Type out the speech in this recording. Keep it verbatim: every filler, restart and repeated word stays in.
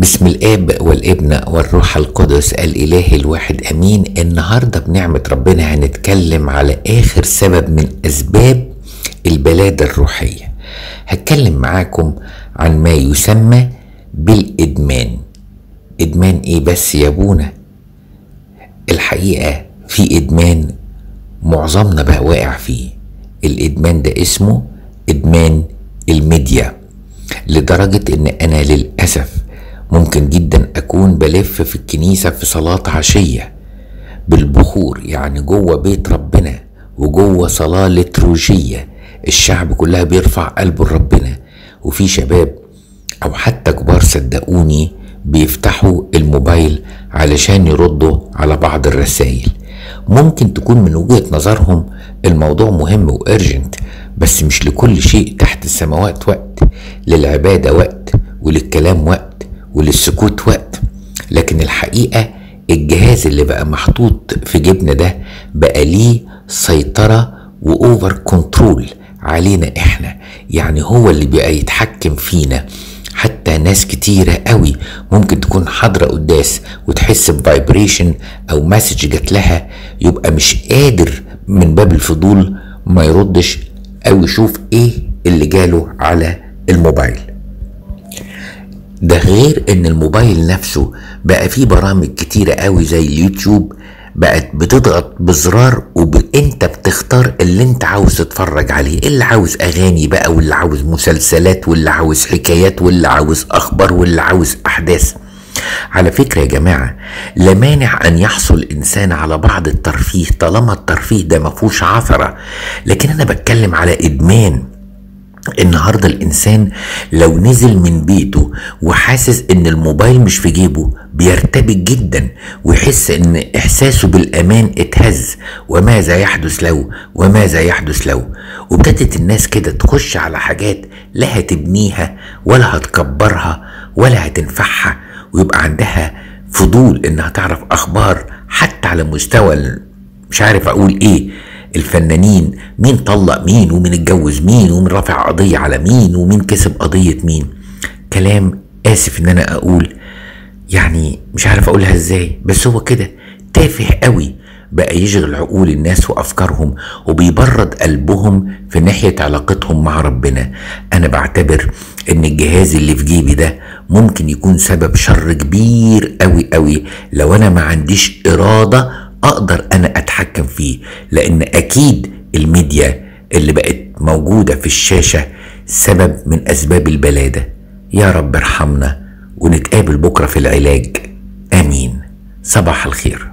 بسم الآب والابن والروح القدس الإله الواحد أمين. النهاردة بنعمة ربنا هنتكلم على آخر سبب من أسباب البلادة الروحية. هتكلم معاكم عن ما يسمى بالإدمان. إدمان إيه بس يا ابونا؟ الحقيقة في إدمان معظمنا بقى واقع فيه. الإدمان ده اسمه إدمان الميديا، لدرجة إن أنا للأسف ممكن جدا أكون بلف في الكنيسة في صلاة عشية بالبخور، يعني جوه بيت ربنا وجوه صلاة لتروجية الشعب كلها بيرفع قلبه لربنا، وفي شباب أو حتى كبار صدقوني بيفتحوا الموبايل علشان يردوا على بعض الرسائل. ممكن تكون من وجهة نظرهم الموضوع مهم وارجنت، بس مش لكل شيء تحت السماوات وقت. للعبادة وقت، وللكلام وقت، وللسكوت وقت. لكن الحقيقة الجهاز اللي بقى محطوط في جيبنا ده بقى ليه سيطرة وأوفر كنترول علينا احنا، يعني هو اللي بقى يتحكم فينا. حتى ناس كتيرة قوي ممكن تكون حاضرة قداس وتحس بفايبريشن او مسج جات لها، يبقى مش قادر من باب الفضول ما يردش او يشوف ايه اللي جاله على الموبايل. ده غير ان الموبايل نفسه بقى فيه برامج كتيرة قوي زي اليوتيوب، بقت بتضغط بزرار وانت بتختار اللي انت عاوز تتفرج عليه، اللي عاوز اغاني بقى، واللي عاوز مسلسلات، واللي عاوز حكايات، واللي عاوز اخبار، واللي عاوز احداث. على فكرة يا جماعة، لا مانع ان يحصل الانسان على بعض الترفيه طالما الترفيه ده مفهوش عثرة، لكن انا بتكلم على ادمان. النهاردة الإنسان لو نزل من بيته وحاسس إن الموبايل مش في جيبه بيرتبك جدا، ويحس إن إحساسه بالأمان اتهز. وماذا يحدث لو وماذا يحدث لو وابتدت الناس كده تخش على حاجات لا هتبنيها ولا هتكبرها ولا هتنفعها، ويبقى عندها فضول إنها تعرف أخبار حتى على مستوى مش عارف أقول إيه، الفنانين، مين طلق مين، ومين اتجوز مين، ومين رافع قضية على مين، ومين كسب قضية مين. كلام آسف ان انا اقول، يعني مش عارف اقولها ازاي، بس هو كده تافه قوي بقى يشغل عقول الناس وافكارهم وبيبرد قلبهم في ناحية علاقتهم مع ربنا. انا بعتبر ان الجهاز اللي في جيبي ده ممكن يكون سبب شر كبير قوي قوي لو انا ما عنديش ارادة اقدر انا اتحكم فيه، لان اكيد الميديا اللي بقت موجودة في الشاشة سبب من اسباب البلادة. يا رب ارحمنا ونتقابل بكرة في العلاج. امين. صباح الخير.